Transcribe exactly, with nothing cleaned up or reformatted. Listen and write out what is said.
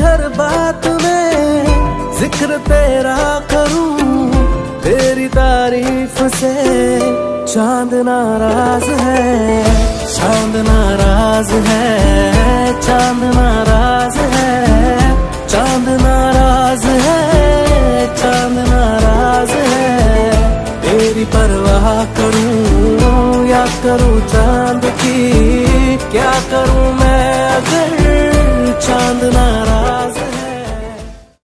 हर बात में जिक्र तेरा करूं, तेरी तारीफ से चांद नाराज है, चांद नाराज है, चांद नाराज है, चांद नाराज है, चांद नाराज है। तेरी परवाह करूं या करूं चांद की, क्या करूं मैं अगर चांद नाराज है।